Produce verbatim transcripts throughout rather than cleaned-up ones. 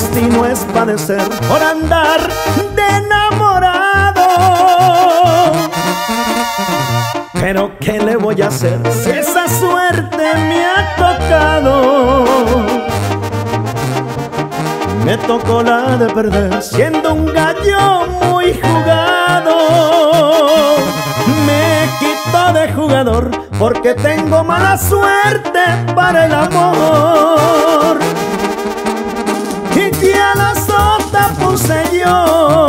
destino es padecer por andar de enamorado. Pero ¿qué le voy a hacer si esa suerte me ha tocado? Me tocó la de perder siendo un gallo muy jugado. Me quito de jugador porque tengo mala suerte para el amor. Y ya la sota puse yo,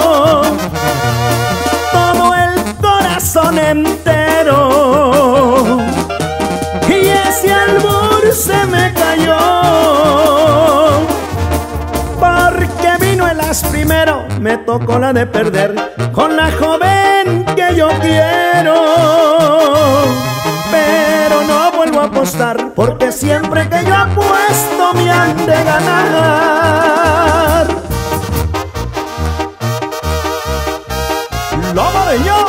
todo el corazón entero, y ese albur se me cayó, porque vino el as primero, me tocó la de perder con la joven que yo quiero. Pero no vuelvo a apostar, porque siempre que yo apuesto me han de ganar. ¡Lomo de yo!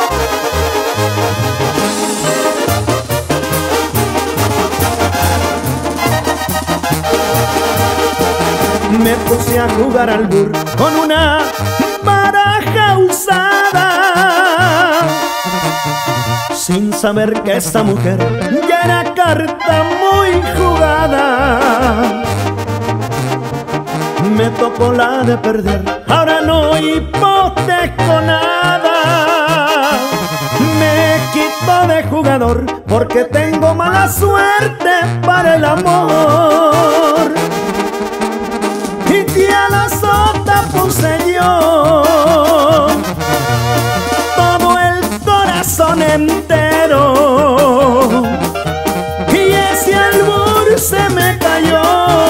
Me puse a jugar al bur con una baraja usada, sin saber que esa mujer ya era carta muy jugada. Me tocó la de perder, ahora no hipoteco nada. Me quito de jugador porque tengo mala suerte para el amor. Y a la sota puse yo, todo el corazón entero, y ese albur se me cayó,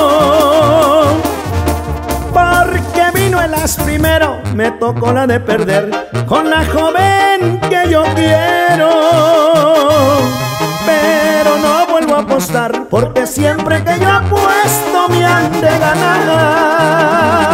porque vino el as primero, me tocó la de perder con la joven que yo quiero. Pero no vuelvo a apostar, porque siempre que yo apuesto me han de ganar.